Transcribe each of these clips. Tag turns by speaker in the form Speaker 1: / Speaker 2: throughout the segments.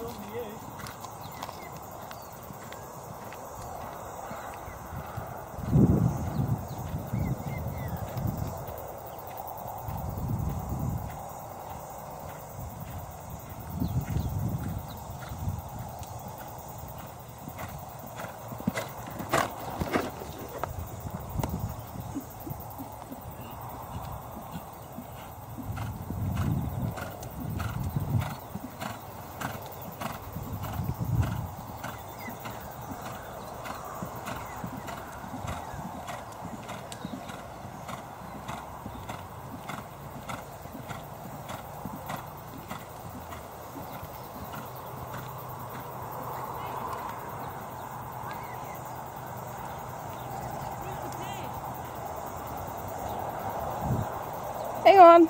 Speaker 1: Hang on.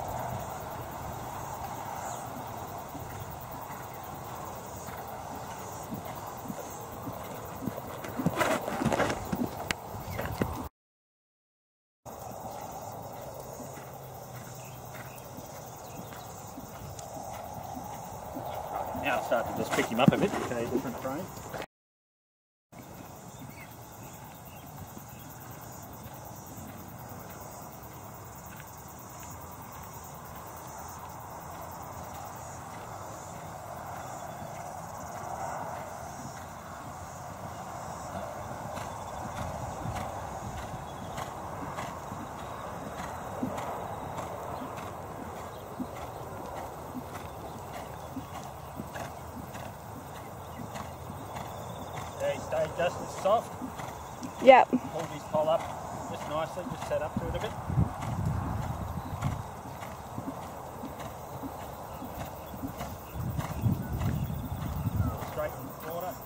Speaker 2: Now I'll start to just pick him up a bit, okay, different frame. Stay just as soft.
Speaker 1: Yep.
Speaker 2: Hold his pole up just nicely, just set up to it a bit. Straighten the water.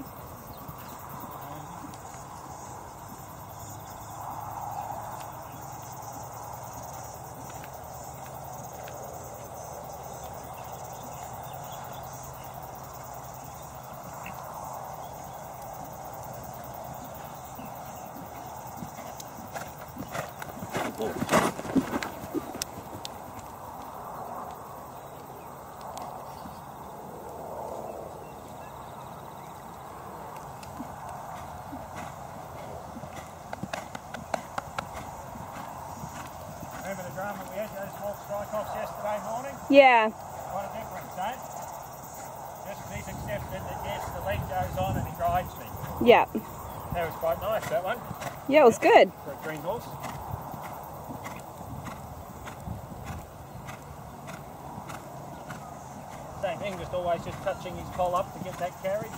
Speaker 2: Remember the drama we had those small strike-offs yesterday morning?
Speaker 1: Yeah.
Speaker 2: What a difference, eh? Just he's accepted that yes, the leg goes on and he drives me.
Speaker 1: Yeah.
Speaker 2: That was quite nice, that one.
Speaker 1: Yeah, it was good.
Speaker 2: For a green horse. Same thing, just always just touching his pole up to get that carriage.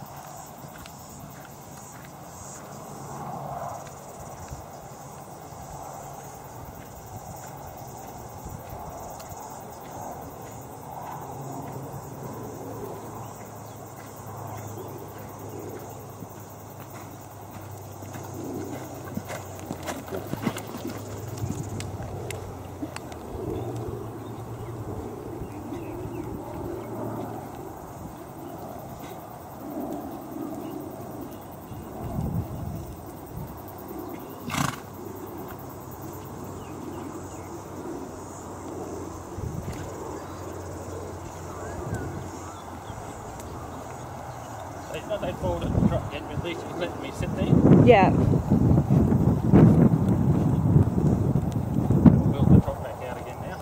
Speaker 2: He's not that forward at the trot yet, but at least he's letting me sit there.
Speaker 1: Yeah.
Speaker 2: We'll build the trot back out again now.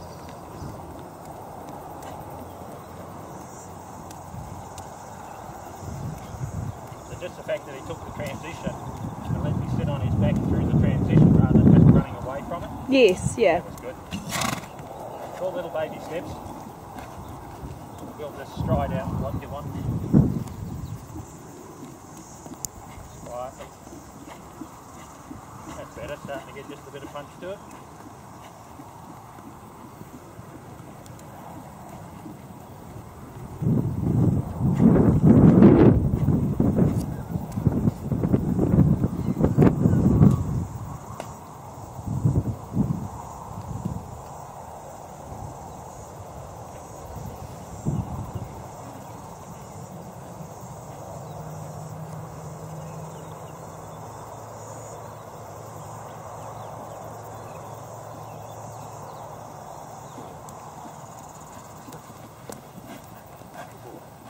Speaker 2: So just the fact that he took the transition and let me sit on his back through the transition rather than just running away from it.
Speaker 1: Yes, yeah.
Speaker 2: That was good. It's all little baby steps. We'll just stride out what you want. Quietly. That's better, starting to get just a bit of punch to it.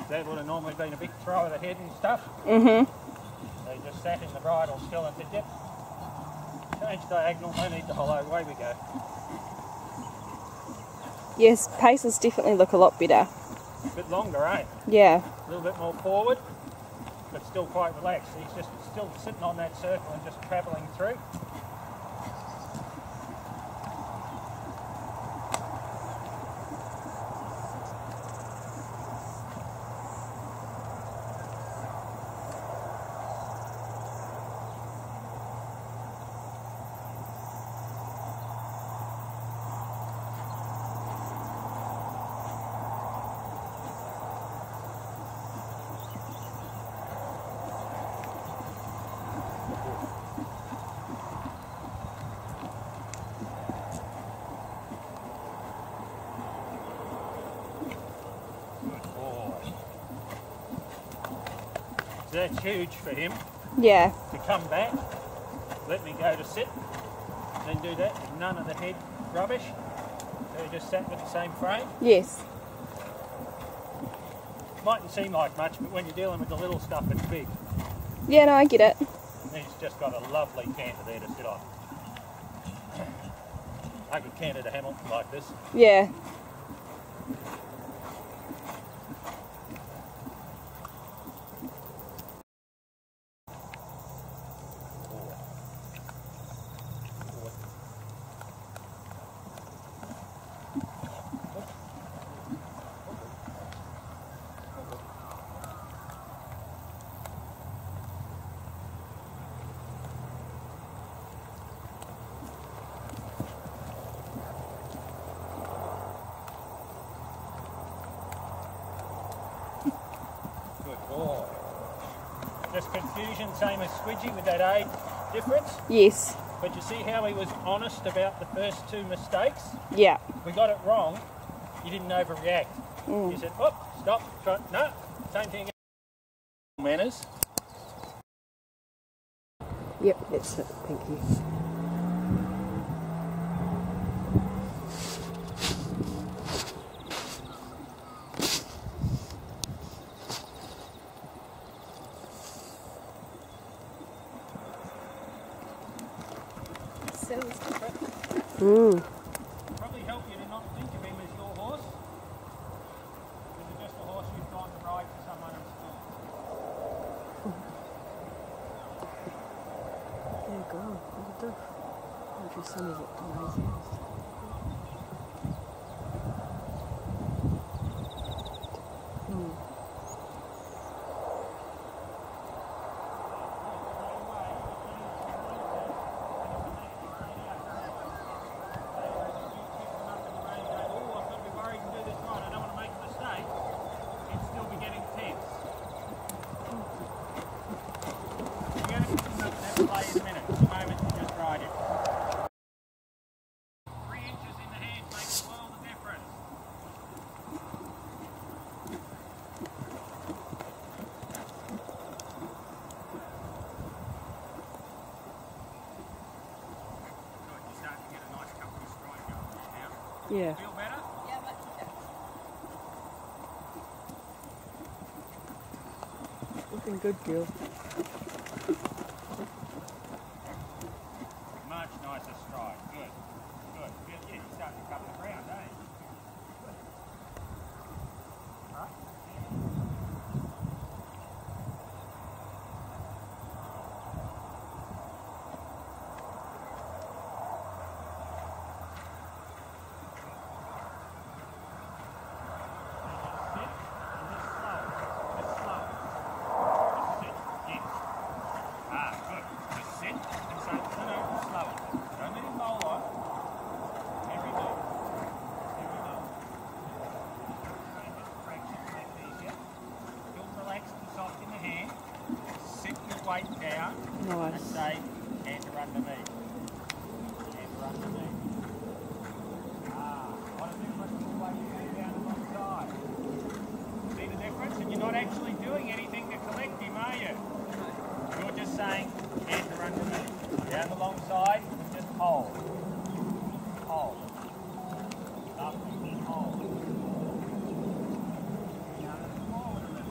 Speaker 2: That would have normally been a big throw of the head and stuff.
Speaker 1: Mm-hmm.
Speaker 2: They just sat in the bridle still and said, yep, change diagonal, no need to hollow, away we go.
Speaker 1: Yes, paces definitely look a lot better.
Speaker 2: A bit longer, eh?
Speaker 1: Yeah.
Speaker 2: A little bit more forward, but still quite relaxed. He's just still sitting on that circle and just travelling through. That's huge for him
Speaker 1: Yeah.
Speaker 2: to come back, let me go to sit, then do that with none of the head rubbish. So he just sat with the same frame.
Speaker 1: Yes.
Speaker 2: Mightn't seem like much, but when you're dealing with the little stuff, it's big.
Speaker 1: Yeah, no, I get it.
Speaker 2: And he's just got a lovely canter there to sit on. I could canter to Hamilton like this.
Speaker 1: Yeah.
Speaker 2: Good boy. Just confusion, same as Squidgy with that age difference.
Speaker 1: Yes.
Speaker 2: But you see how he was honest about the first two mistakes?
Speaker 1: Yeah.
Speaker 2: We got it wrong. He didn't overreact. He said, "Oh, stop, try, no, same thing." Manners.
Speaker 3: Yep, that's it. Thank you.
Speaker 2: Probably help you to not think of him as your horse. Is it just a horse you've gone to ride for someone at school?
Speaker 3: There you go. What the? Your son is amazing. Yeah.
Speaker 2: Feel better?
Speaker 1: Yeah, much better.
Speaker 3: Looking good, girl.
Speaker 2: Much nicer stride. Good. Good. Yeah, you're starting to cover the ground, eh? Good. All right. Weight down and
Speaker 3: Nice.
Speaker 2: say, canter underneath. Canter underneath. What a difference the way you go down the wrong side. See the difference? And you're not actually doing anything to collect him, are you? You're just saying, canter underneath. Down the long side, just hold. Hold. Up and hold. Forward a little.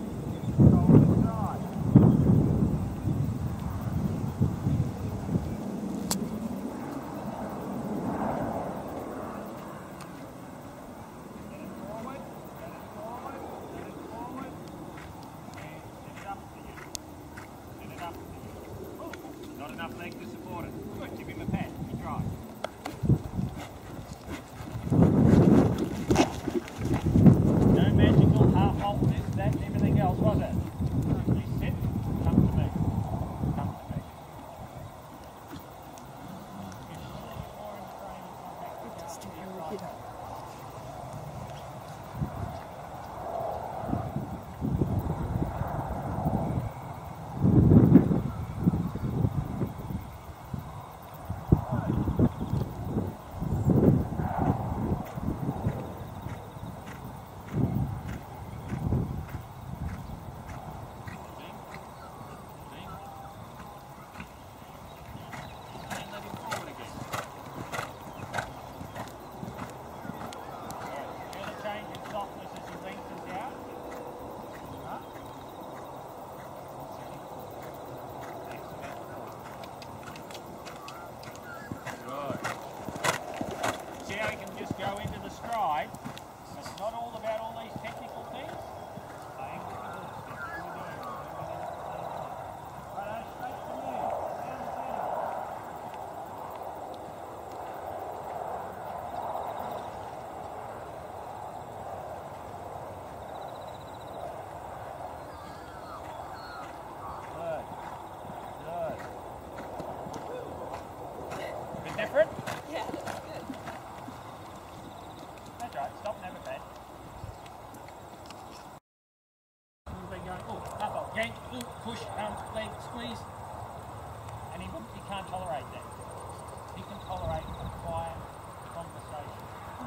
Speaker 2: push, leg, squeeze. And he can't tolerate that. He can tolerate a quiet conversation.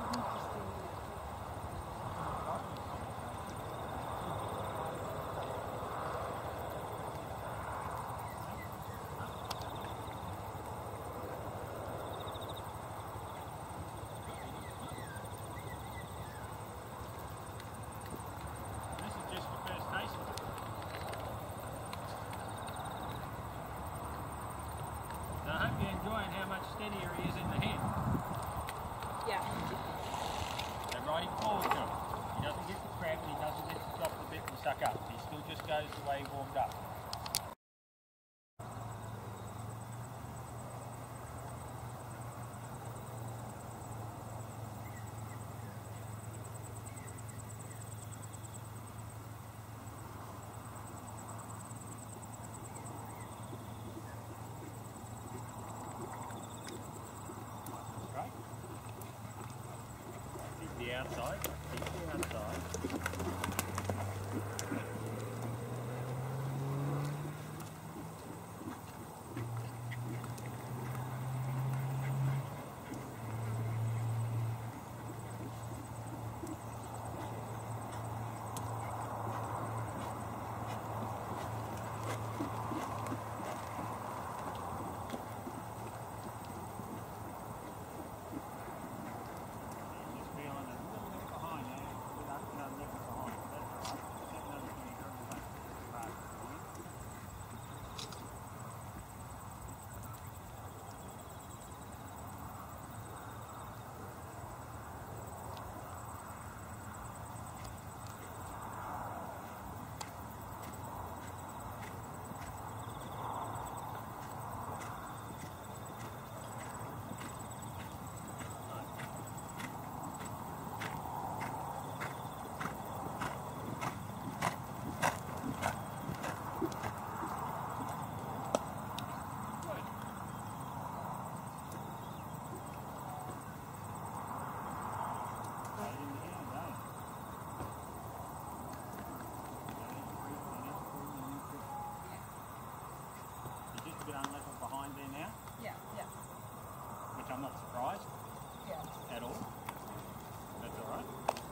Speaker 2: This is just the first taste of it. So I hope you're enjoying how much steadier he is in the head.
Speaker 1: Yeah.
Speaker 2: So riding forward to him. He doesn't get the crab and he doesn't get to drop the bit and suck up. He still just goes the way he warmed up. Right? Keep the outside. Keep the outside. Just be on a little bit behind there. Without leaving behind. That's all right. That another 20 grams of that. Good. Right in the hand, eh? You're just a bit unlevel behind there now,
Speaker 1: Yeah, yeah,
Speaker 2: which I'm not surprised
Speaker 1: yeah.
Speaker 2: at all. That's all right.